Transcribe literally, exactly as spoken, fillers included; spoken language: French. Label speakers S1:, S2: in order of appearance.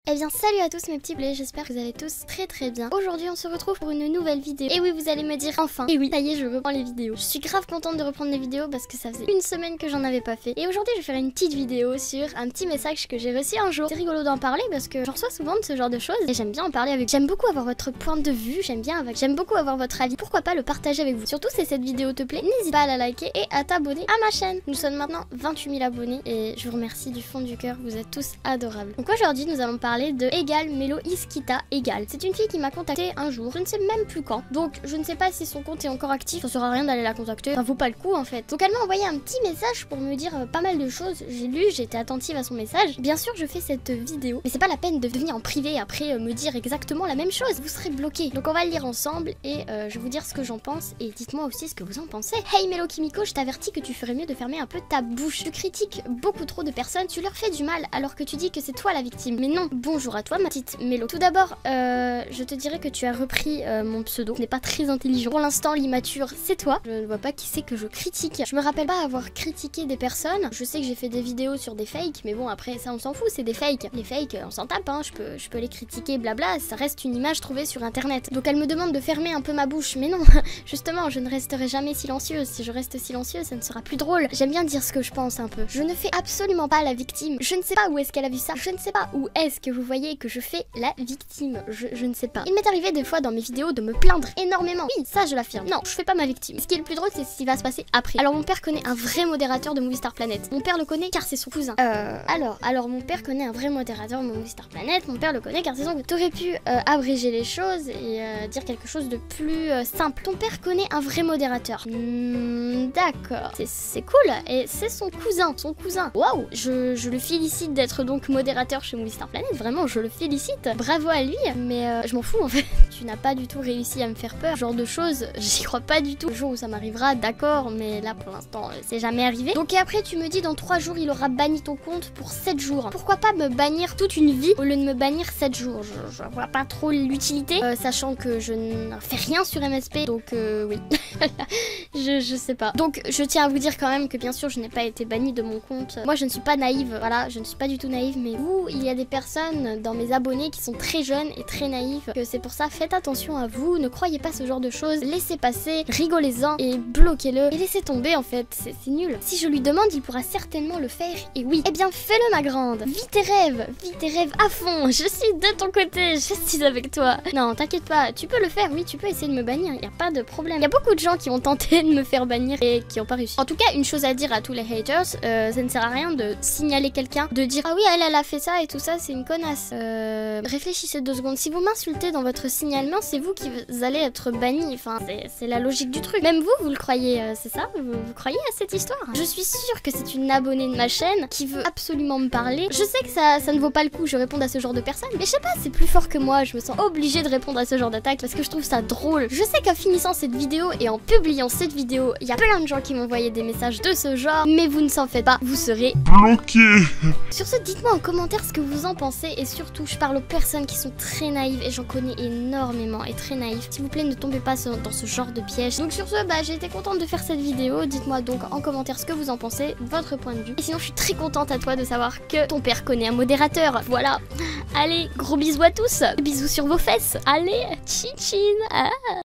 S1: Eh bien salut à tous mes petits blés, j'espère que vous allez tous très très bien. Aujourd'hui on se retrouve pour une nouvelle vidéo. Et oui, vous allez me dire enfin, et oui, ça y est, je reprends les vidéos. Je suis grave contente de reprendre les vidéos parce que ça faisait une semaine que j'en avais pas fait. Et aujourd'hui je vais faire une petite vidéo sur un petit message que j'ai reçu un jour. C'est rigolo d'en parler parce que j'en reçois souvent de ce genre de choses et j'aime bien en parler avec vous. J'aime beaucoup avoir votre point de vue, j'aime bien avec... j'aime beaucoup avoir votre avis. Pourquoi pas le partager avec vous. Surtout si cette vidéo te plaît, n'hésite pas à la liker et à t'abonner à ma chaîne. Nous sommes maintenant vingt-huit mille abonnés et je vous remercie du fond du cœur, vous êtes tous adorables. Donc aujourd'hui nous allons parler de Egal Melo Iskita Egal. C'est une fille qui m'a contacté un jour, je ne sais même plus quand. Donc je ne sais pas si son compte est encore actif, ça sert à rien d'aller la contacter, ça vaut pas le coup en fait. Donc elle m'a envoyé un petit message pour me dire euh, pas mal de choses. J'ai lu, j'ai été attentive à son message. Bien sûr je fais cette vidéo, mais c'est pas la peine de venir en privé et après euh, me dire exactement la même chose, vous serez bloqué. Donc on va le lire ensemble et euh, je vais vous dire ce que j'en pense et dites-moi aussi ce que vous en pensez. Hey Melo Kimiko, je t'avertis que tu ferais mieux de fermer un peu ta bouche. Tu critiques beaucoup trop de personnes, tu leur fais du mal alors que tu dis que c'est toi la victime. Mais non, bonjour à toi ma petite Melo. Tout d'abord, euh, je te dirais que tu as repris euh, mon pseudo, ce n'est pas très intelligent. Pour l'instant, l'immature, c'est toi. Je ne vois pas qui c'est que je critique. Je me rappelle pas avoir critiqué des personnes. Je sais que j'ai fait des vidéos sur des fakes, mais bon, après ça on s'en fout, c'est des fakes. Les fakes, on s'en tape, hein. Je peux, je peux les critiquer, blabla, ça reste une image trouvée sur internet. Donc elle me demande de fermer un peu ma bouche, mais non, justement, je ne resterai jamais silencieuse. Si je reste silencieuse, ça ne sera plus drôle. J'aime bien dire ce que je pense un peu. Je ne fais absolument pas la victime. Je ne sais pas où est-ce qu'elle a vu ça. Je ne sais pas où est-ce que vous voyez que je fais la victime. Je, je ne sais pas. Il m'est arrivé des fois dans mes vidéos de me plaindre énormément. Oui, ça je l'affirme. Non, je fais pas ma victime. Ce qui est le plus drôle, c'est ce qui va se passer après. Alors mon père connaît un vrai modérateur de Movie Star Planet. Mon père le connaît car c'est son cousin. Euh... Alors, alors mon père connaît un vrai modérateur de Movie Star Planet. Mon père le connaît car c'est son cousin. T'aurais pu euh, abréger les choses et euh, dire quelque chose de plus euh, simple. Ton père connaît un vrai modérateur. Mmh, d'accord. C'est cool. Et c'est son cousin. Son cousin. Waouh. Je, je le félicite d'être donc modérateur chez Movie Star Planet. Vraiment, je le félicite. Bravo à lui. Mais euh, je m'en fous en fait. Tu n'as pas du tout réussi à me faire peur. Ce genre de choses, j'y crois pas du tout. Le jour où ça m'arrivera, d'accord. Mais là, pour l'instant, c'est jamais arrivé. Donc et après, tu me dis dans trois jours, il aura banni ton compte pour sept jours. Pourquoi pas me bannir toute une vie au lieu de me bannir sept jours? Je, je vois pas trop l'utilité. Euh, sachant que je ne fais rien sur M S P. Donc euh, oui. je, je sais pas. Donc je tiens à vous dire quand même que bien sûr, je n'ai pas été bannie de mon compte. Moi, je ne suis pas naïve. Voilà, je ne suis pas du tout naïve. Mais vous, il y a des personnes dans mes abonnés qui sont très jeunes et très naïfs. Que c'est pour ça, faites attention à vous. Ne croyez pas ce genre de choses. Laissez passer, rigolez-en et bloquez-le. Et laissez tomber en fait. C'est nul. Si je lui demande, il pourra certainement le faire. Et oui. Eh bien, fais-le ma grande. Vis tes rêves. Vis tes rêves à fond. Je suis de ton côté. Je suis avec toi. Non, t'inquiète pas. Tu peux le faire. Oui, tu peux essayer de me bannir. Il n'y a pas de problème. Il y a beaucoup de gens qui ont tenté de me faire bannir et qui n'ont pas réussi. En tout cas, une chose à dire à tous les haters, euh, ça ne sert à rien de signaler quelqu'un, de dire ah oui, elle, elle a fait ça et tout ça, c'est une connasse. Euh, réfléchissez deux secondes. Si vous m'insultez dans votre signalement, c'est vous qui allez être banni. Enfin, c'est la logique du truc. Même vous, vous le croyez, euh, c'est ça vous, vous croyez à cette histoire? Je suis sûre que c'est une abonnée de ma chaîne qui veut absolument me parler. Je sais que ça, ça ne vaut pas le coup, je réponds à ce genre de personnes, mais je sais pas, c'est plus fort que moi. Je me sens obligée de répondre à ce genre d'attaque parce que je trouve ça drôle. Je sais qu'en finissant cette vidéo et en publiant cette vidéo, il y a plein de gens qui m'ont envoyé des messages de ce genre, mais vous ne s'en faites pas, vous serez
S2: bloqué.
S1: Sur ce, dites-moi en commentaire ce que vous en pensez et surtout, je parle aux personnes qui sont très naïves et j'en connais énormément et très naïves. S'il vous plaît, ne tombez pas dans ce genre de piège. Donc sur ce, bah j'ai été contente de faire cette vidéo. Dites-moi donc en commentaire ce que vous en pensez, votre point de vue. Et sinon, je suis très contente à toi de savoir que ton père connaît un modérateur. Voilà. Allez, gros bisous à tous. Bisous sur vos fesses. Allez, tchin tchin. Ah.